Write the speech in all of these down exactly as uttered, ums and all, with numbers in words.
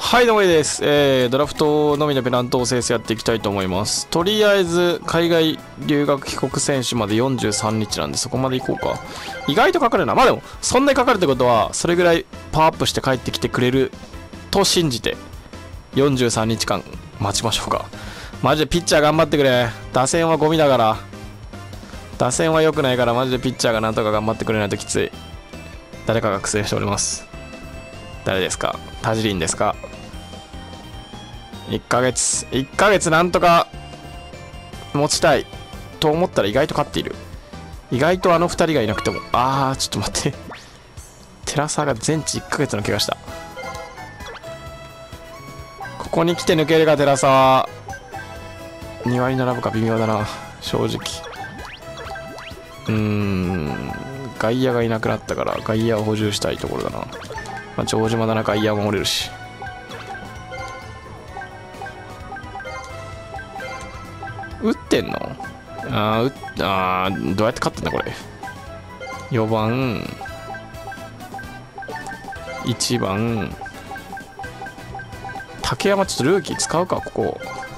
はい、どうもいいです。えー、ドラフトのみのペナントを生成やっていきたいと思います。とりあえず、海外留学帰国選手までよんじゅうさんにちなんで、そこまで行こうか。意外とかかるな。まあでも、そんなにかかるってことは、それぐらいパワーアップして帰ってきてくれると信じて、よんじゅうさんにちかん待ちましょうか。マジでピッチャー頑張ってくれ。打線はゴミだから。打線は良くないから、マジでピッチャーがなんとか頑張ってくれないときつい。誰かが苦戦しております。誰ですか？タジリンですか？いっかげつ、いっかげつなんとか持ちたいと思ったら意外と勝っている。意外とあのふたりがいなくても、あー、ちょっと待って。寺沢が全治いっかげつの怪我した。ここに来て抜けるか、寺沢。に割並ぶか微妙だな、正直。うーん、外野がいなくなったから、外野を補充したいところだな。まあ、城島だな、外野も守れるし。打ってんの？あー、うあー、どうやって勝ってんだこれ。よばん、いちばん、竹山ちょっとルーキー使うか、ここ。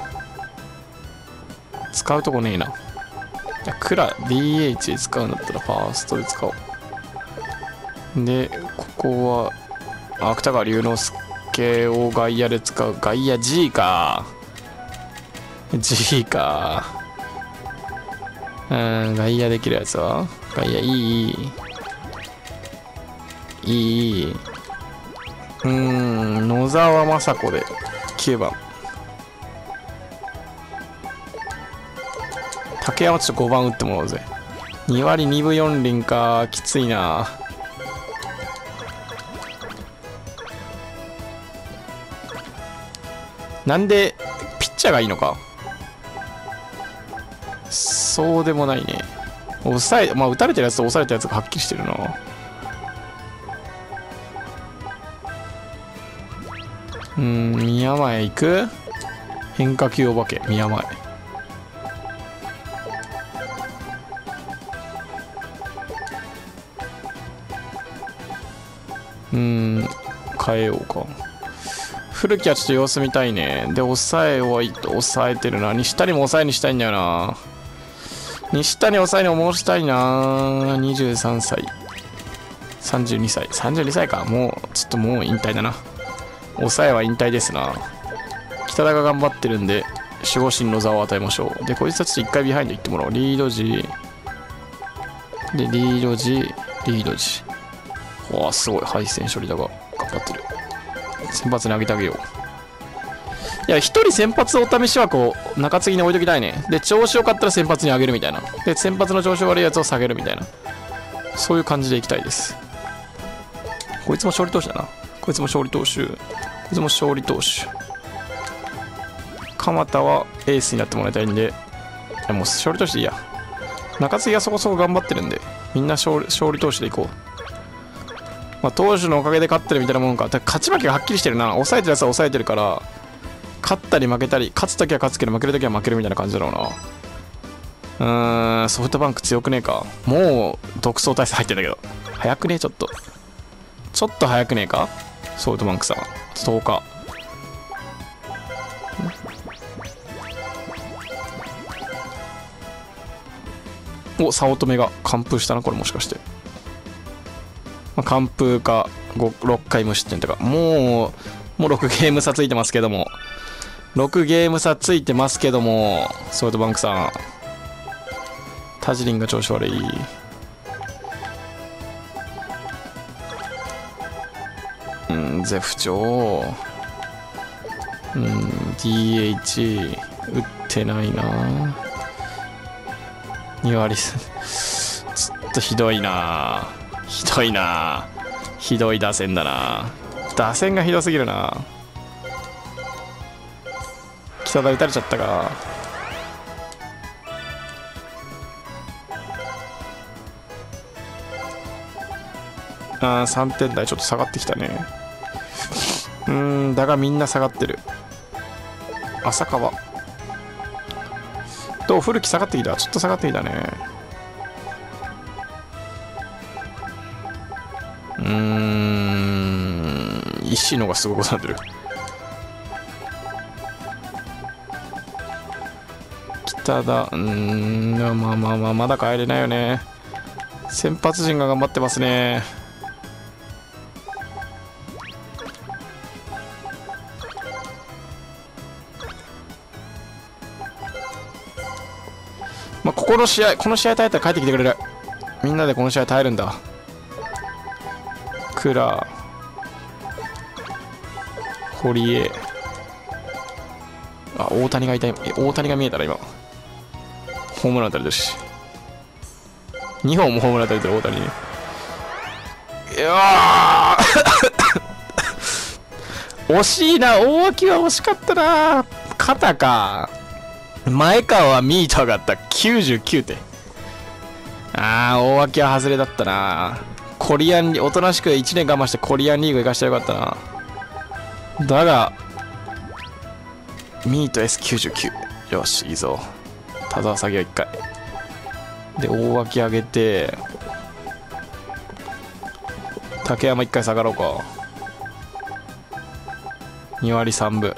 使うとこねえな。クラ ディーエイチ で使うんだったらファーストで使おう。で、ここは芥川龍之介を外野で使う。外野 G か。G か。うん、外野できるやつは外野いいいいいい。うーん、野沢雅子できゅうばん。竹山ちょっとごばん打ってもらおうぜ。に割にぶよん厘か、きついな。なんでピッチャーがいいのか。そうでもないね。抑え、まあ打たれてるやつと押されたやつがはっきりしてるな。うーん、宮前行く？変化球お化け、宮前。うーん、変えようか。古木はちょっと様子見たいね。で、抑えを抑えてるな。西谷も抑えにしたいんだよな。西谷抑えにも申したいな。にじゅうさんさい。さんじゅうにさい。さんじゅうにさいか。もう、ちょっともう引退だな。抑えは引退ですな。北田が頑張ってるんで、守護神の座を与えましょう。で、こいつたちといっかいビハインドいってもらおう。リード時。で、リード時、リード時。わあ、すごい。敗戦処理だが、頑張ってる。先発に上げてあげよう。いや、一人先発お試しはこう、中継ぎに置いときたいね。で、調子よかったら先発に上げるみたいな。で、先発の調子悪いやつを下げるみたいな。そういう感じでいきたいです。こいつも勝利投手だな。こいつも勝利投手。こいつも勝利投手。鎌田はエースになってもらいたいんで、いやもう勝利投手でいいや。中継ぎはそこそこ頑張ってるんで、みんな勝利、勝利投手でいこう。まあ、投手のおかげで勝ってるみたいなもんか。勝ち負けがはっきりしてるな。抑えてるやつは抑えてるから、勝ったり負けたり、勝つときは勝つけど負けるときは負けるみたいな感じだろうな。うーん、ソフトバンク強くねえか。もう独走体制入ってんだけど。早くねえ、ちょっと。ちょっと早くねえかソフトバンクさん。とおか。お、早乙女が完封したな、これもしかして。まあ、完封かろっかい無失点とか。もう、もうろくゲーム差ついてますけども。ろくゲーム差ついてますけども、ソフトバンクさん。タジリンが調子悪い。うん、ゼフ長。うん、ディーエイチ 打ってないな。に割ちょっとひどいな。ひどいな。ひどい打線だな。打線がひどすぎるな。北田打たれちゃったか。あー、さんてん台ちょっと下がってきたね。うーん、だがみんな下がってる。浅川どう？古木下がってきた。ちょっと下がってきたね。うーん、石野がすごいことになってる。 ただうーんまあまあまあまだ帰れないよね。先発陣が頑張ってますね。まあここの試合この試合耐えたら帰ってきてくれる。みんなでこの試合耐えるんだ。クラ堀江、あ大谷がいた。え大谷が見えたら今ホームラン打たれてるし、にほんもホームラン打たれてる大谷に。いやー惜しいな。大脇は惜しかったな。肩か。前川はミート上がったきゅうじゅうきゅうてん。あー大脇は外れだったな。コリアンリおとなしくいちねん我慢してコリアンリーグ行かしてよかったな。だがミート エスきゅうじゅうきゅう。 よしいいぞ。田沢下げをいっかいで大脇上げて、竹山いっかい下がろうか。にわりさんぶ。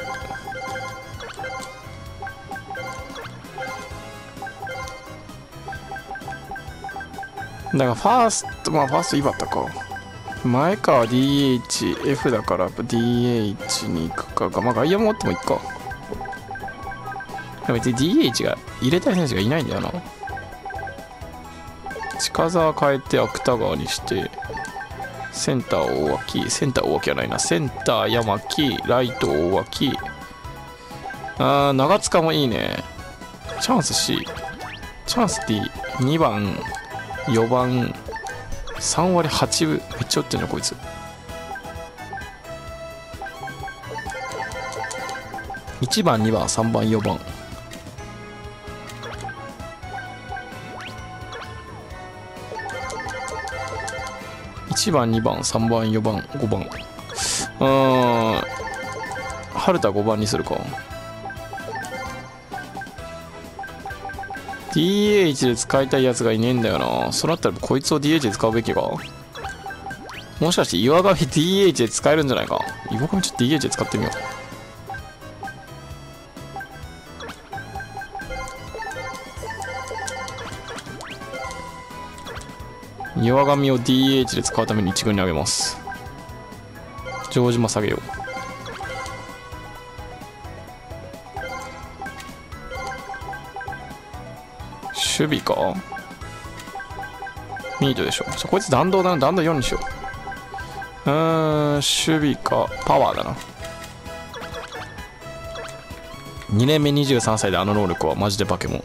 だからファースト、まあファースト井端か。前川 ディーエイチエフ だからやっぱ ディーエイチ に行くかが、まあ外野も持ってもいいか。別に ディーエイチ が入れたい選手がいないんだよな。近沢変えて芥川にして、センター大脇、センター大脇はないな。センター山木、ライト大脇。あー長塚もいいね。チャンス C、 チャンス D、 にばんよばんさんわりはちぶ。めっちゃ打ってんのこいつ。いちばんにばんさんばんよばん。いちばんにばんさんばんよばんごばん。うーん春田ごばんにするか。 ディーエイチ で使いたいやつがいねえんだよな。そうなったらこいつを ディーエイチ で使うべきか。もしかして岩上 ディーエイチ で使えるんじゃないか。岩上ちょっと ディーエイチ で使ってみよう。岩上を ディーエイチ で使うために一軍に上げます。城島下げよう。守備か。ミートでしょ。こいつ弾道だな。弾道よんにしよう。うーん守備かパワーだな。にねんめにじゅうさんさいであの能力はマジでバケモン。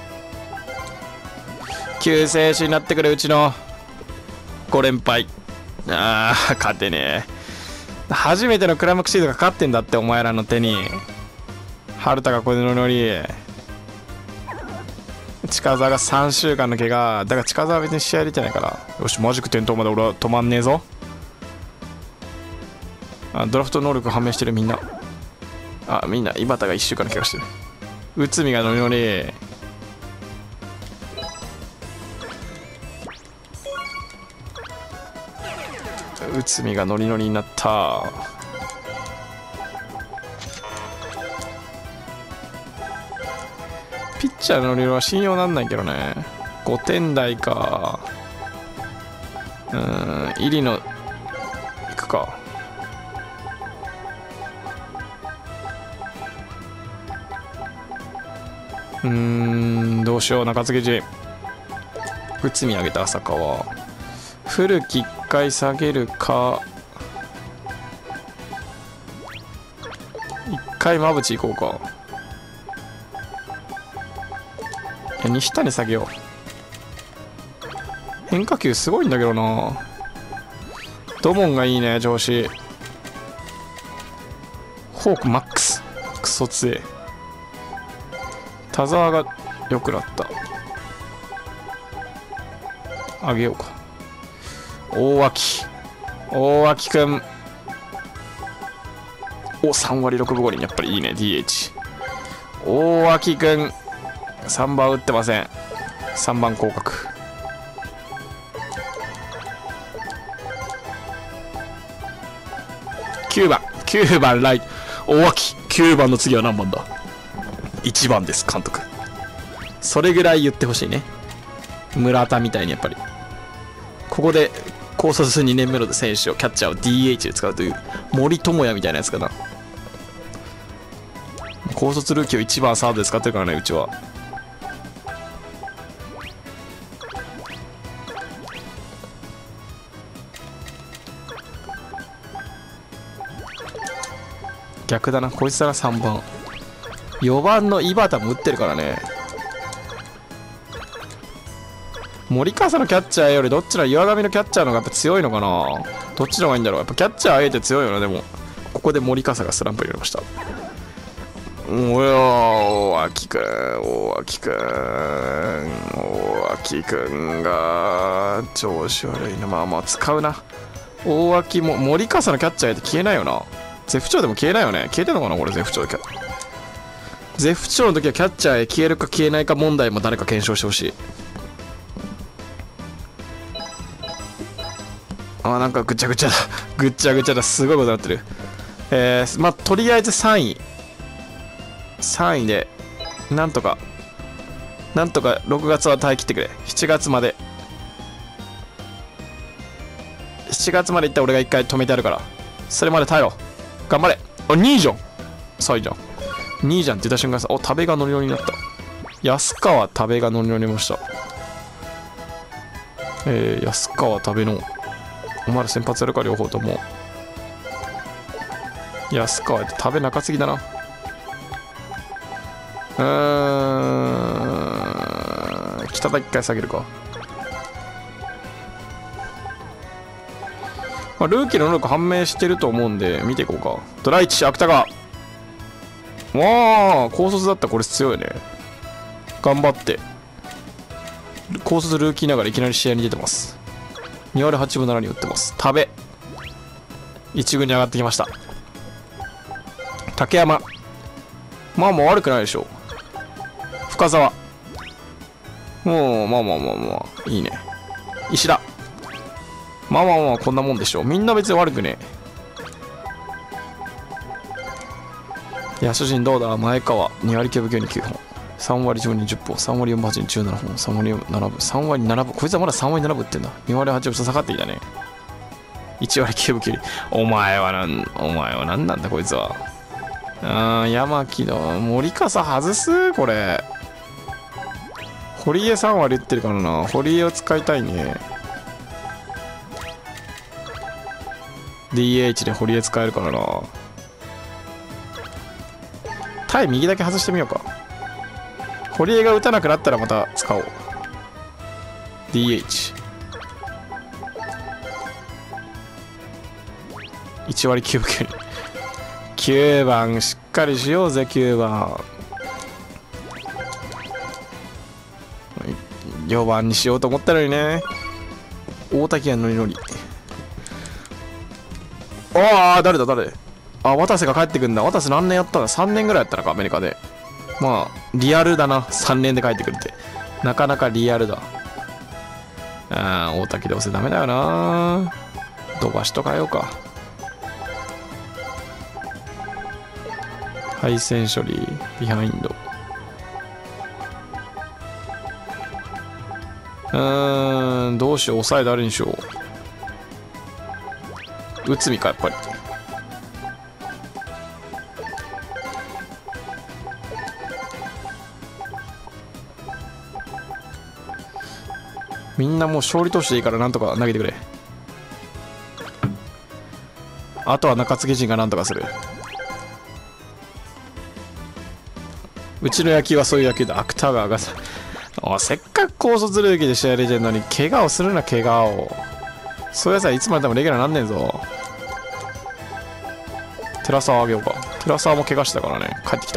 救世主になってくれうちのご連敗。あー勝てねえ。初めてのクライマックスシードが勝ってんだってお前らの手に。春田がこれの乗り。近沢がさんしゅうかんの怪我だから近沢は別に試合出てないから。よしマジック点灯まで俺は止まんねえぞ。あドラフト能力判明してるみんな。あみんな井端がいっしゅうかんの怪我してる。内海がノリノリ。内海がノリノリになった。ピッチャーのノリノリは信用なんないけどね。ごてん台か。うーん入りのいくか。うーんどうしよう。中継ぎ陣内海上げた浅川。古木いっかい下げるか。いっかい馬淵行こうか。いや西谷下げよう。変化球すごいんだけどな。ドモンがいいね調子。フォークマックスクソ強え。田沢が良くなった。あげようか。大脇大脇くんおさんわりろくぶごりんやっぱりいいね ディーエイチ。 大脇くんさんばん打ってません。さんばん降格。きゅうばんきゅうばんライト大脇。きゅうばんの次は何番だ。いちばんです監督。 それぐらい言ってほしいね。村田みたいにやっぱりここで高卒にねんめの選手をキャッチャーを ディーエイチ で使うという森友哉みたいなやつかな。高卒ルーキーをいちばんサードで使ってるからね、うちは。逆だな、こいつらさんばん。よばんの井端も打ってるからね。森笠のキャッチャーよりどっちの岩上のキャッチャーの方がやっぱ強いのかな。どっちの方がいいんだろう。やっぱキャッチャーあえて強いよな。でもここで森笠がスランプになりました。おや大脇くん大脇くん大脇くんが調子悪いな。まあまあ使うな。大脇も森笠のキャッチャーって消えないよな。絶不調でも消えないよね。消えてんのかなこれ。絶不調で絶不調の時はキャッチャーへ消えるか消えないか問題も誰か検証してほしい。あーなんかぐちゃぐちゃだぐっちゃぐちゃだ。すごいことになってる。えー、まあとりあえずさんいさんいでなんとかなんとかろくがつは耐え切ってくれ。しちがつまでしちがつまでいったら俺がいっかい止めてやるから、それまで耐えろ。頑張れ。あにいじゃん。さあいいじゃん。にいじゃんって言った瞬間さ、お多部がノリノリになった。安川多部がノリノリになりました。えー、安川多部のお前ら先発やるか両方とも。安川って多部中継ぎだな。うーん北田いっかい下げるか。まあ、ルーキーの能力判明してると思うんで見ていこうか。ドライチ芥川。わあ高卒だった。これ強いね。頑張って高卒ルーキーながらいきなり試合に出てます。に割はちぶななに打ってます。多部いち軍に上がってきました。竹山まあまあ悪くないでしょう。深沢もうまあまあまあまあいいね。石田まあまあまあこんなもんでしょう。みんな別に悪くねえ。野手陣どうだ。前川に割きゅうぶきゅうにきゅうほん、さん割じゅうにじゅっぽん、さん割よんぶはちにじゅうななほん、さん割ななぶ、さん割ななぶ。こいつはまださん割ななぶ打ってんだ。に割はちぶ下がってきたね。いち割きゅうぶきゅうに。お前はなんお前は何なんだこいつは。あー山木の森笠外す。これ堀江さん割打ってるからな。堀江を使いたいね。 ディーエイチ で堀江使えるからな。対右だけ外してみようか。堀江が打たなくなったらまた使おう。 ディーエイチいち割きゅうぶきゅうにきゅうばんしっかりしようぜ。きゅうばんよばんにしようと思ったのにね。大滝がノリノリ。ああ誰だ誰。あ渡瀬が帰ってくんだ。渡瀬何年やったんだ。さんねんぐらいやったのかアメリカで。まあリアルだな。さんねんで帰ってくるってなかなかリアルだ。ああ大滝どうせダメだよな。土橋と変えようか。配線処理ビハインド。うーんどうしよう。抑え誰にしよう。内海かやっぱり。みんなもう勝利投手でいいからなんとか投げてくれ。あとは中継ぎ陣がなんとかする。うちの野球はそういう野球だ。芥川がさおせっかく高卒ルーキーで試合出てんのに怪我をするな。怪我をそういうやつはいつまででもレギュラーなんねんぞ。寺沢あげようか。寺沢も怪我してたからね。帰ってきた。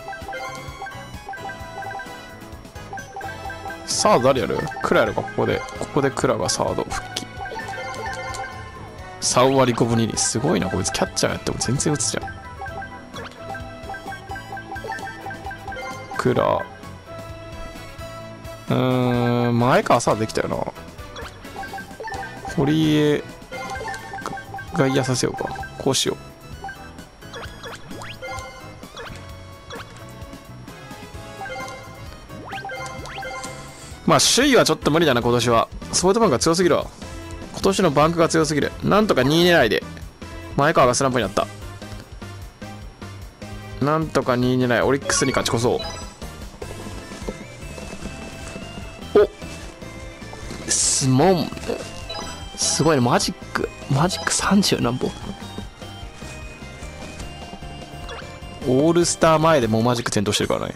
サード誰やる。クラやるか。ここでここでクラがサード復帰。さん割ごぶに厘。すごいなこいつ。キャッチャーやっても全然打つじゃん。クラうーん前川サードできたよな。堀江が嫌させようか。こうしよう。 まあ首位はちょっと無理だな今年は。ソフトバンクが強すぎるわ。今年のバンクが強すぎる。なんとかにい狙いで前川がスランプになった。なんとかにい狙い、オリックスに勝ち越そう。おスモンすごいね。マジックマジックさんじゅう何本。オールスター前でもうマジック点灯してるからね。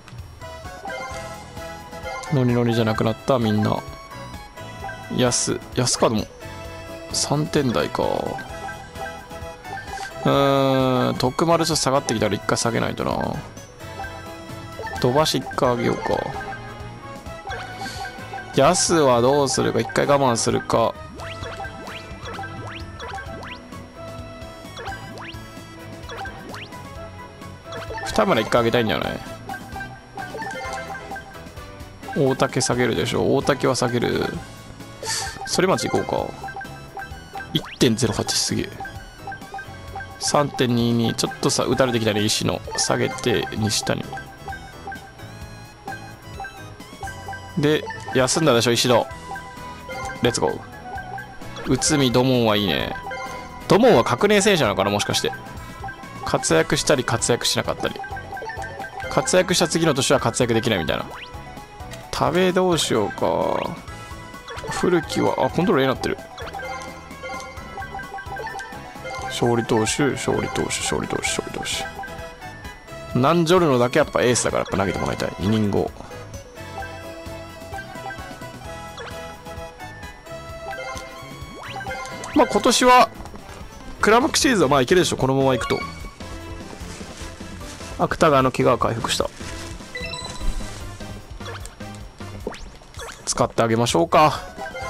ノリノリじゃなくなったみんな。安安かでもさんてん台か。うーん徳丸ちょっと下がってきたら一回下げないとな。飛ばし一回上げようか。安はどうするか。一回我慢するか。二村一回上げたいんじゃない。大竹下げるでしょ。大竹は下げる。反町行こうか。 いってんゼロはち すげえ。 さんてんにに ちょっとさ打たれてきたね。石野下げて西谷で休んだでしょ。石野レッツゴー。内海土門はいいね。土門は革命選手なのかなもしかして。活躍したり活躍しなかったり。活躍した次の年は活躍できないみたいな。食べどうしようか。古木はあコントロール A になってる。勝利投手勝利投手勝利投手勝利投手。ナンジョルノだけやっぱエースだからやっぱ投げてもらいたい。イニングをまあ今年はクラマックスシリーズはまあいけるでしょ。このままいくと。芥川の怪我は回復した。使ってあげましょうか。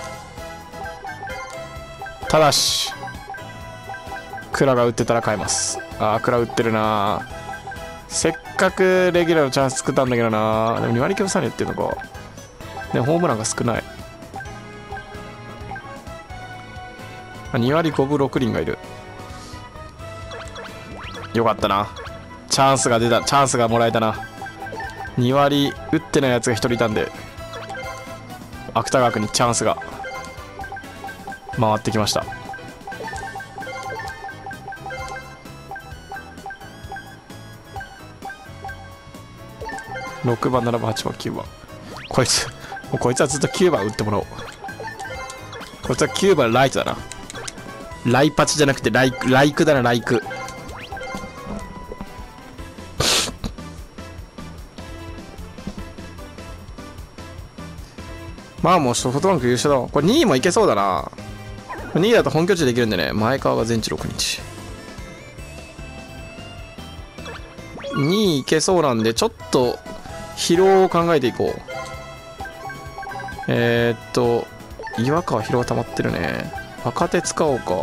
ただし蔵が打ってたら買えます。ああ蔵打ってるな。せっかくレギュラーのチャンス作ったんだけどな。でもに割きゅうさんに打ってるのか。でホームランが少ない。に割ごぶろく厘がいる。よかったな。チャンスが出た。チャンスがもらえたな。に割打ってないやつがひとりいたんで芥川君にチャンスが回ってきました。ろくばんななばんはちばんきゅうばんこいつもうこいつはずっときゅうばん打ってもらおう。こいつはきゅうばんライトだな。ライパチじゃなくてライクライクだな。ライクまあもうソフトバンク優勝だわ。これにいもいけそうだな。にいだと本拠地できるんでね。前川が全治ろくにち。にいいけそうなんでちょっと疲労を考えていこう。えー、っと岩川疲労が溜まってるね。若手使おうか。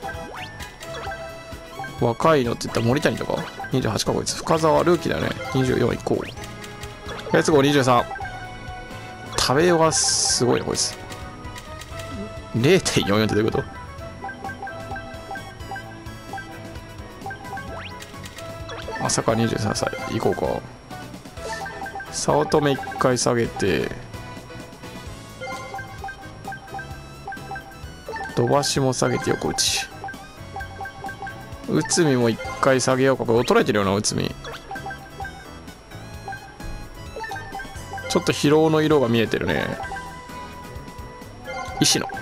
若いのって言ったら森谷とかにじゅうはちか。こいつ深沢ルーキーだよね。にじゅうよんいこう。レッツゴーにじゅうさん。食べようがすごいねこいつ。 れいてんよんよん ってどういうこと。朝からにじゅうさんさい行こうか。早乙女いっかい下げて土橋も下げて横打ち。内海もいっかい下げようか。これ衰えてるよな内海。ちょっと疲労の色が見えてるね。石野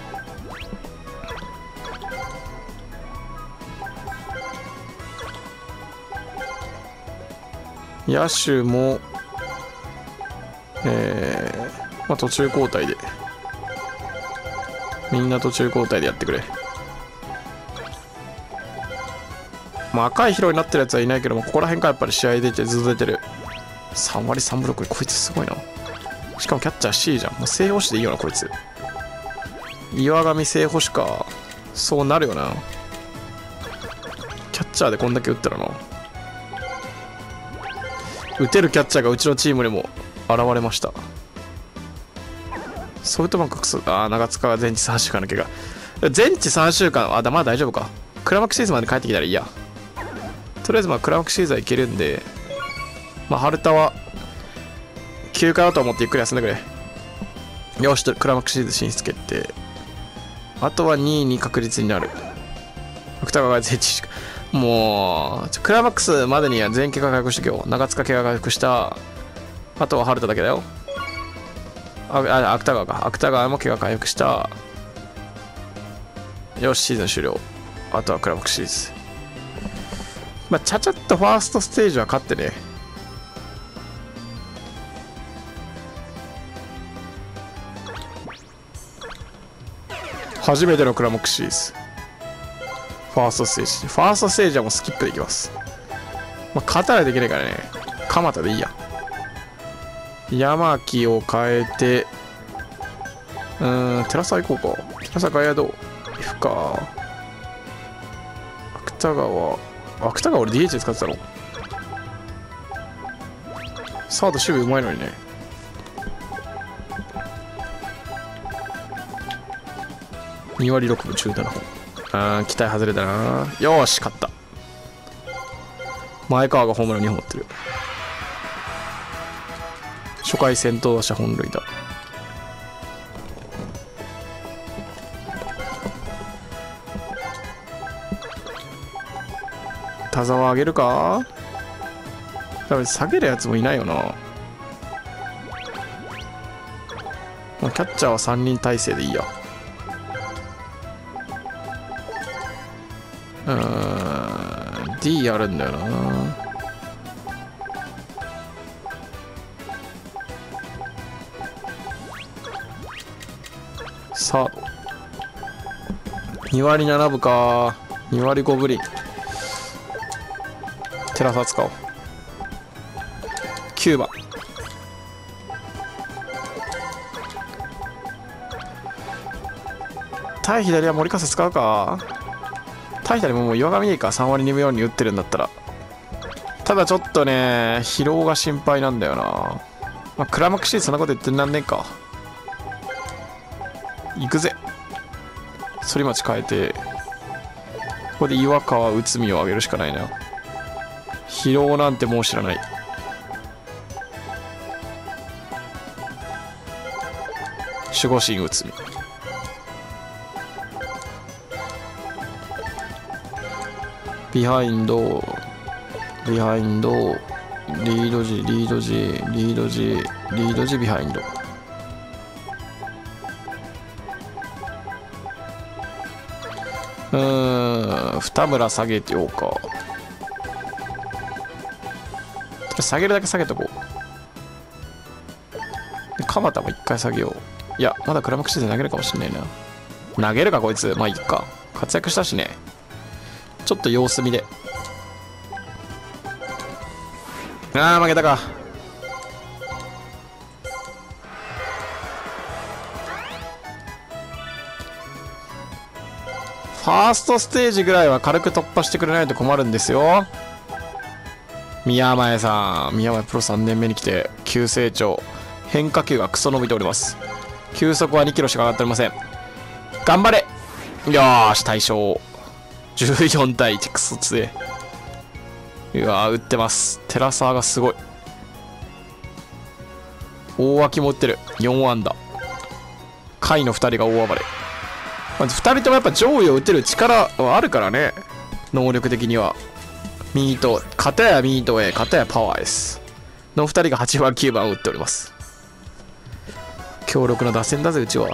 野手もえー、まあ途中交代でみんな途中交代でやってくれ。まあ赤い疲労になってるやつはいないけども、ここら辺からやっぱり試合出てずっと出てる。さん割さんぶろく、こいつすごいな。しかもキャッチャー C じゃん。もう正捕手でいいよなこいつ。岩上正捕手か。そうなるよな。キャッチャーでこんだけ打ったらな。打てるキャッチャーがうちのチームにも現れました。ソフトバンククソ。ああ長塚が全治さんしゅうかんの怪我。全治さんしゅうかん。あだまあ大丈夫か。クラマックスシーズンまで帰ってきたらいいや。とりあえずまあクラマックスシーズンはいけるんで、まあ春田は休暇だと思ってゆっくり休んでくれ。 よしとクライマックスシリーズ進出決定。あとはにいに確実になる。芥川が全知もうクライマックスまでには全員怪我回復しておけよ。長塚怪我回復した。あとは春田だけだよ。ああ芥川か。芥川も怪我回復した。よしシーズン終了。あとはクライマックスシリーズ。まあちゃちゃっとファーストステージは勝ってね。初めてのクライマックスシリーズ。ファーストステージ。ファーストステージはもうスキップできます。まあ、勝たないといけないからね。蒲田でいいや。山木を変えて、うーん、寺沢行こうか。寺沢外野どう ?F か。芥川。芥川俺 ディーエイチ で使ってたの？サード守備うまいのにね。に割ろくぶ中だな。あー、期待外れたな。よーし、勝った。前川がホームランにほん持ってる。初回先頭打者本塁打。田沢上げるか？多分下げるやつもいないよな。キャッチャーはさんにん体制でいいや。うーん D やるんだよな。さあに割ななぶか。に割ごぶり寺澤使おう。きゅうばん対左は森風使うか。対左ももう岩上でいいか。さん割にぶよんに打ってるんだったら。ただちょっとね疲労が心配なんだよな。まあ、クライマックスシリーズそんなこと言ってんなんねんか。行くぜ。反町変えてここで岩川内海を上げるしかないな。疲労なんてもう知らない。守護神内海。ビハインドビハインドリード時リード時リード時リード時ビハインド。うーん二村下げてようか。下げるだけ下げとこう。で蒲田も一回下げよう。いやまだクライマックスシリーズ投げるかもしんないな。投げるかこいつ。まあいいか。活躍したしね。ちょっと様子見で。あー負けたか。ファーストステージぐらいは軽く突破してくれないと困るんですよ。宮前さん。宮前プロさんねんめに来て急成長。変化球がクソ伸びております。球速はにキロしか上がっておりません。頑張れ。よーし大勝。じゅうよんたいいちクソ強え。うわー打ってます。寺沢がすごい。大脇も打ってる。よん安打。下位のふたりが大暴れ。まずふたりともやっぱ上位を打てる力はあるからね。能力的には。ミート、片やミートへ、片やパワーです。のふたりがはちばんきゅうばんを打っております。強力な打線だぜうちは。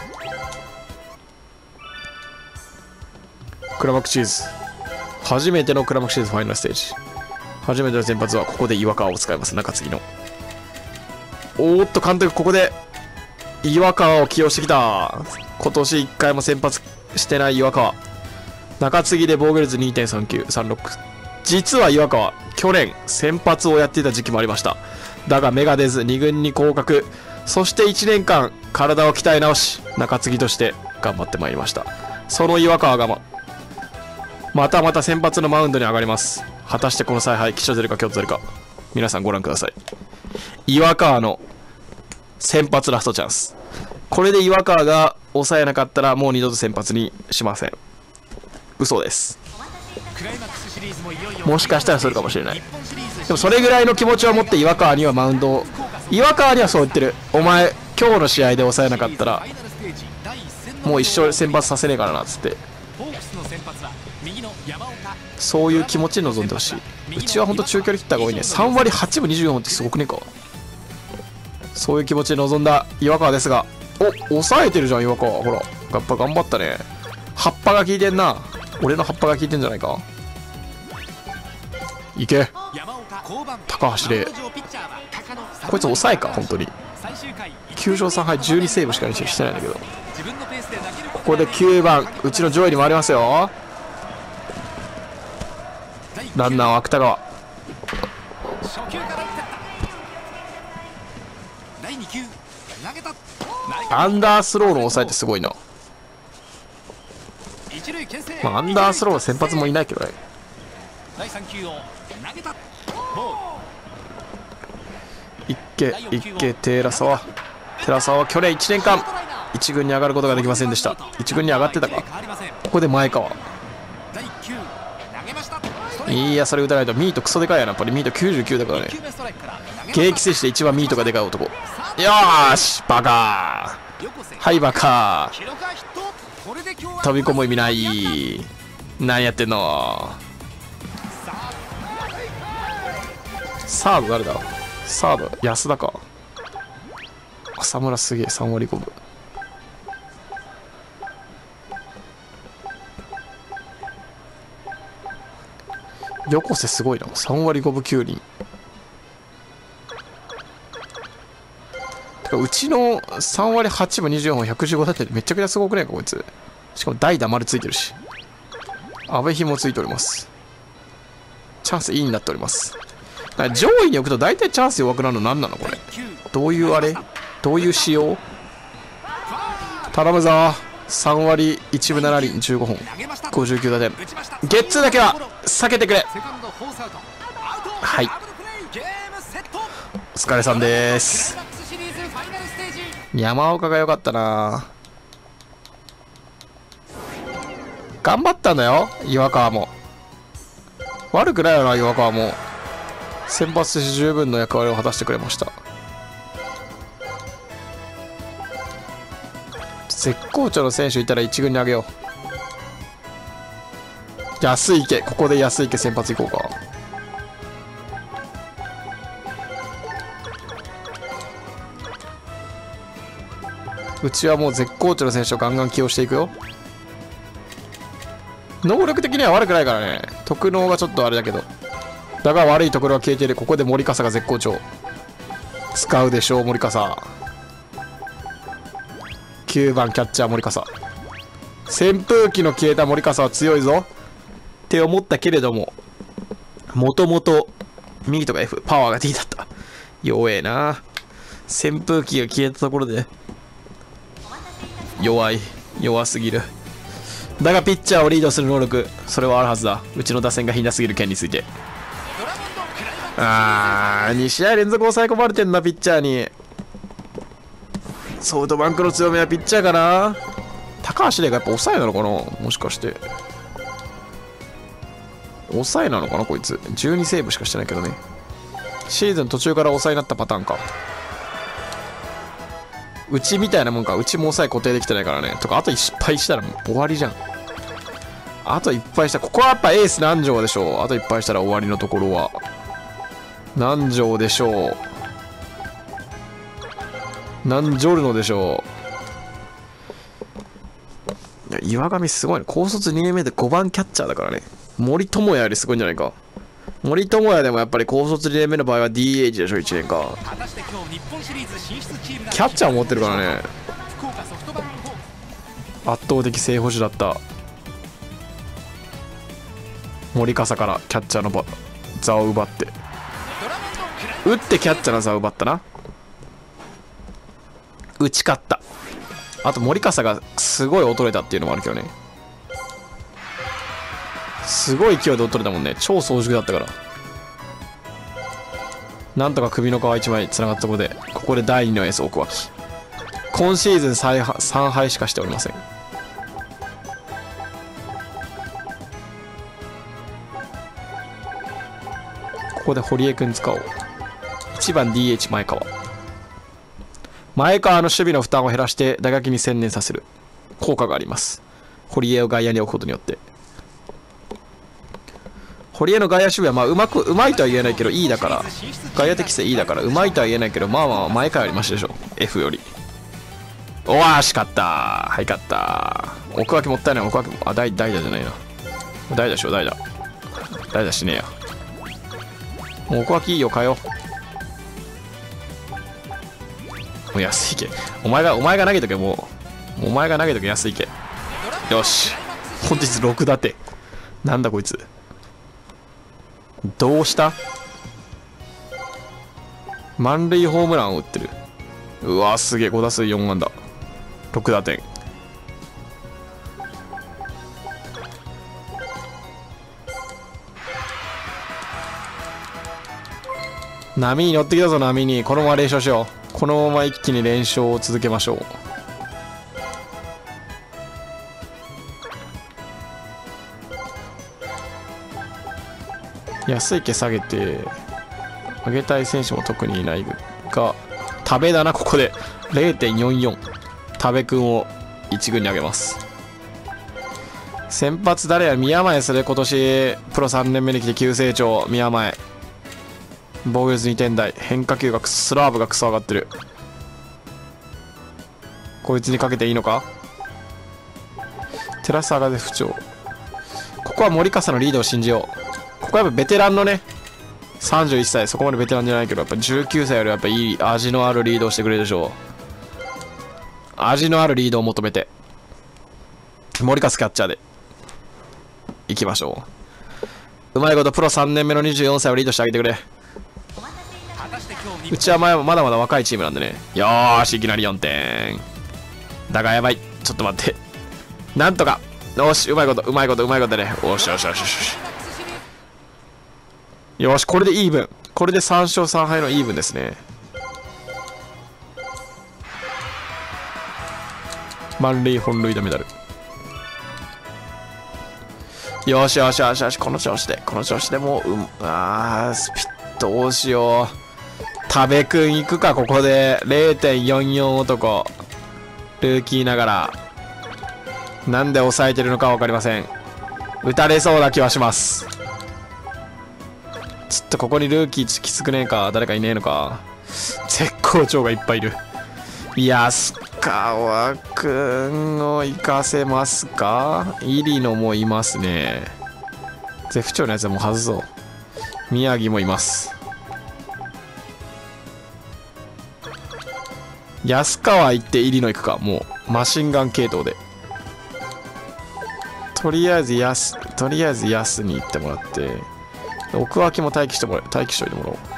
クライマックスシリーズ初めてのクライマックスシリーズファイナルステージ。初めての先発はここで岩川を使います。中継ぎの。おーっと監督ここで岩川を起用してきた。今年いっかいも先発してない岩川。中継ぎで防御率 にてんさんきゅうさんろく。実は岩川去年先発をやっていた時期もありました。だが芽が出ずに軍に降格。そしていちねんかん体を鍛え直し中継ぎとして頑張ってまいりました。その岩川が ま, またまた先発のマウンドに上がります。果たしてこの采配吉と出るか京都出るか、皆さんご覧ください。岩川の先発ラストチャンス。これで岩川が抑えなかったらもう二度と先発にしません。嘘です。もしかしたらするかもしれない。でもそれぐらいの気持ちを持って岩川にはマウンドを、岩川にはそう言ってる。お前今日の試合で抑えなかったらもう一生先発させねえからなっつって、そういう気持ちで臨んでほしい。うちはほんと中距離ヒッターが多いね。さんわりはちぶにじゅうよんってすごくねえか。そういう気持ちで臨んだ岩川ですが、お、抑えてるじゃん岩川。ほらやっぱ頑張ったね。葉っぱが効いてんな。俺の葉っぱが効いてんじゃないか。いけ高橋で、こいつ抑えか本当に。きゅう勝さん敗じゅうにセーブしかしてないんだけど、ここできゅうばんうちの上位に回りますよ。ランナーは芥川。アンダースローの抑えってすごいな。まあアンダースローは先発もいないけどね。いっけいっけ寺沢寺沢は去年いちねんかんいち軍に上がることができませんでした。いち軍に上がってたか。ここで前川、いやそれ打たないと。ミートクソでかいやな。やっぱりミートきゅうじゅうきゅうだからね。現役選手で一番ミートがでかい男。よーしバカー、はいバカー、飛び込む意味ない。何やってんの。サード誰だ。サード安田か。浅村すげえさんわりごぶ。横瀬すごいな、さんわりごぶきゅうりん。てかうちのさんわりはちぶにじゅうよんほんひゃくじゅうごだってめちゃくちゃすごくないかこいつ。しかも代打丸ついてるし、阿部ひもついております。チャンスいいになっております。上位に置くと大体チャンス弱くなるの何なのこれ。どういうあれ、どういう仕様。頼むぞ。さんわりいちぶななりんじゅうごほんごじゅうきゅうだてん。ゲッツーだけは避けてくれ。はい、お疲れさんです。山岡が良かったな。頑張ったんだよ岩川も。悪くないよな岩川も。先発として十分の役割を果たしてくれました。絶好調の選手いたら一軍にあげよう。安池、ここで安池先発いこうか。うちはもう絶好調の選手をガンガン起用していくよ。能力的には悪くないからね。特能がちょっとあれだけど、だが悪いところは消えている。ここで森笠が絶好調。使うでしょう森笠。きゅうばんキャッチャー森笠。扇風機の消えた森笠は強いぞって思ったけれども、もともとミートが F、 パワーが D だった。弱えな。扇風機が消えたところで弱い、弱すぎる。だがピッチャーをリードする能力、それはあるはずだ。うちの打線がひなすぎる件について。あー、に試合連続抑え込まれてんなピッチャーに。ソフトバンクの強みはピッチャーかな。高橋でがやっぱ抑えなのかな、もしかして抑えなのかなこいつ。じゅうにセーブしかしてないけどね。シーズン途中から抑えになったパターンか。うちみたいなもんか。うちも抑え固定できてないからね。とかあと失敗したらもう終わりじゃん。あといっぱいしたら、ここはやっぱエース南條でしょう。あといっぱいしたら終わりのところは南條でしょう。南條るのでしょう。いや岩上すごいね。高卒にねんめでごばんキャッチャーだからね。森友哉よりすごいんじゃないか。森友哉でもやっぱり高卒にねんめの場合は ディーエイチ でしょ。いちねんか。キャッチャー持ってるからね。圧倒的正捕手だった森笠からキャッチャーの座を奪って、打ってキャッチャーの座を奪ったな。打ち勝った。あと森笠がすごい衰えたっていうのもあるけどね。すごい勢いで衰えたもんね。超早熟だったから。なんとか首の皮一枚つながったところで、ここでだいにのエース奥脇。今シーズンさんはいしかしておりません。ここで堀江君使おう。いちばん ディーエイチ 前川。 前川の守備の負担を減らして打撃に専念させる効果があります。堀江を外野に置くことによって。堀江の外野守備はまあうまくうまいとは言えないけど E だから、外野適正 E だからうまいとは言えないけど、まあまあ前川よりマシでしょ F より。おわーし勝ったー。はい勝ったー。奥脇もったいない。奥脇もあ代代打じゃないな。代打でしょ代打。代打しねえや。もう奥脇いいよ変えよう。もう安いけ。お前がお前が投げとけ。もうお前が投げとけ安いけ。よし本日ろく打点。なんだこいつ。どうした？満塁ホームランを打ってる。うわすげえ。ご打数よん安打ろく打点。波に乗ってきたぞ。波に。このまま連勝しよう。このまま一気に連勝を続けましょう。安い毛下げて上げたい選手も特にいないが、多部だな。ここで れいてんよんよん 多部君をいち軍に上げます。先発誰や。宮前。それ今年プロさんねんめに来て急成長。宮前防御率にてん台。変化球がスラーブがクソ上がってる。こいつにかけていいのか。テラス上がで不調。ここは森笠のリードを信じよう。ここはやっぱベテランのねさんじゅういっさい。そこまでベテランじゃないけどやっぱじゅうきゅうさいよりやっぱいい味のあるリードをしてくれるでしょう。味のあるリードを求めて森笠キャッチャーでいきましょう。うまいことプロさんねんめのにじゅうよんさいをリードしてあげてくれ。うちは前もまだまだ若いチームなんでね。よーしいきなりよんてんだがやばい。ちょっと待って。なんとかよしうまいことうまいことうまいことね。おしよしよしよしよし。これでイーブン。これでさん勝さん敗のイーブンですね。満塁本塁打メダル。よしよしよしよし。この調子でこの調子でもう、うん、あースピッどうしよう。多部君行くか。ここで れいてんよんよん 男ルーキーながらなんで抑えてるのか分かりません。打たれそうな気はします。ちょっとここにルーキーきつくねえか。誰かいねえのか。絶好調がいっぱいいる。安川くんを行かせますか。入野もいますね。絶不調のやつはもう外そう。宮城もいます。安川行って入野行くか。もうマシンガン系統でとりあえず安とりあえず安に行ってもらって、奥脇も待機してもら待機しておいてもらおう。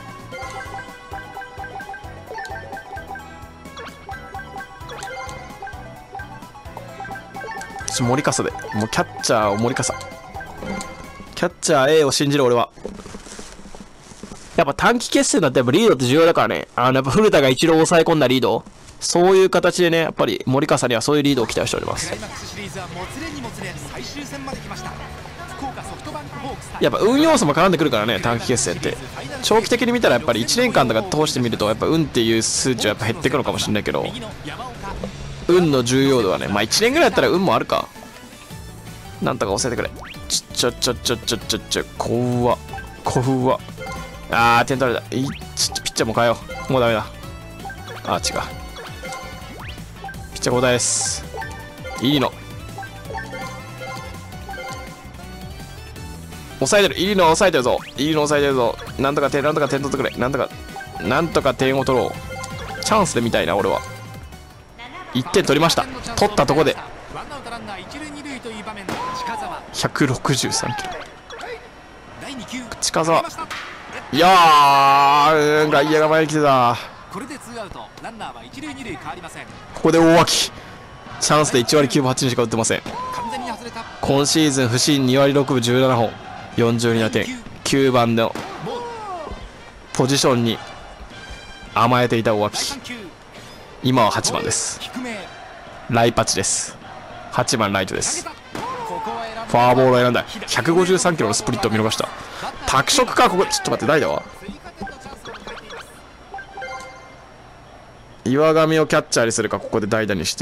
ちょ森笠でもうキャッチャーを森笠。キャッチャー A を信じる俺は。やっぱ短期決戦だってやっぱリードって重要だからね。あのやっぱ古田が一郎を抑え込んだリード、そういう形でね、やっぱり森笠にはそういうリードを期待しております。やっぱ運要素も絡んでくるからね。短期決戦って長期的に見たらやっぱりいちねんかんとか通してみるとやっぱ運っていう数値はやっぱ減ってくるのかもしれないけど、運の重要度はね、まあいちねんぐらいやったら運もあるか。なんとか抑えてくれ。ちょちょちょちょちょちょちょこわこわ。あー点取れた。いちょっとピッチャーも変えよう。もうダメだ。あー違う。ピッチャー交代です。いいの抑えてる。いいの抑えてるぞ。いいの抑えてるぞ。なんとか点なんとか点取ってくれ。なんとかなんとか点を取ろう。チャンスで見たいな俺は。いってん取りました。取ったとこでひゃくろくじゅうさんキロ。近沢。いやー外野が前に来てた。ここで大脇。チャンスでいちわりきゅうぶはちりんしか打ってません。今シーズン不振にわりろくぶじゅうななほんよんじゅうに打点。きゅうばんのポジションに甘えていた大脇。今ははちばんです。ライパチです。はちばんライトです。フォアボールを選んだ。ひゃくごじゅうさんキロのスプリットを見逃した。拓殖か。ここちょっと待って代打は岩上をキャッチャーにするか、ここで代打にして。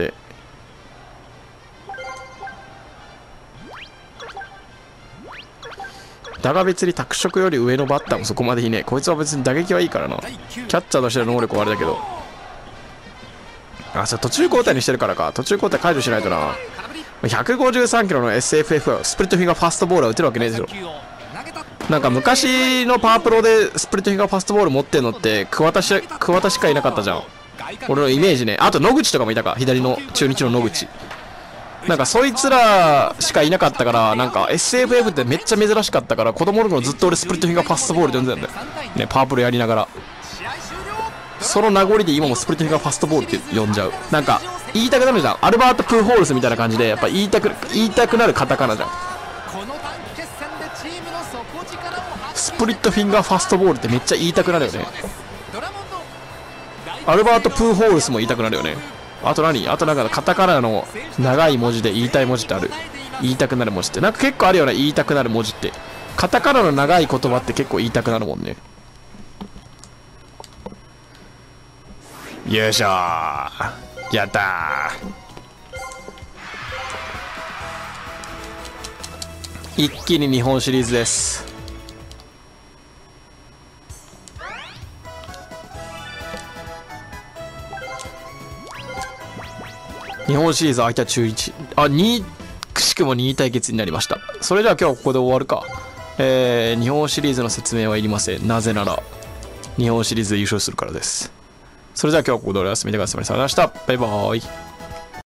だが別に拓殖より上のバッターもそこまでいいね。こいつは別に打撃はいいからな。キャッチャーとしての能力はあれだけど。あ、それ途中交代にしてるからか。途中交代解除しないとな。ひゃくごじゅうさんキロの エスエフエフ はスプリットフィンガーファストボールは打てるわけねえでしょ。なんか昔のパワープロでスプリットフィンガーファストボール持ってんのって桑田し桑田しかいなかったじゃん。俺のイメージね。あと野口とかもいたか。左の中日の野口。なんかそいつらしかいなかったから、なんか エスエフエフ ってめっちゃ珍しかったから、子供の頃ずっと俺スプリットフィンガーファストボールで呼んでたんだよね。パワープロやりながら。その名残で今もスプリットフィンガーファストボールって呼んじゃう。なんか言いたくなるじゃん。アルバート・プーホールスみたいな感じで、やっぱ言いたく言いたくなるカタカナじゃん。スプリットフィンガーファストボールってめっちゃ言いたくなるよね。アルバート・プーホールスも言いたくなるよね。あと何あとなんかカタカナの長い文字で言いたい文字ってある。言いたくなる文字ってなんか結構あるよね。言いたくなる文字ってカタカナの長い言葉って結構言いたくなるもんね。よいしょー、やったー。一気に日本シリーズです。日本シリーズ相手は中いち。あ、にくしくもにい対決になりました。それでは今日はここで終わるか。えー、日本シリーズの説明はいりません。なぜなら日本シリーズで優勝するからです。それでは今日はここでお休みでください。さよならした。バイバーイ。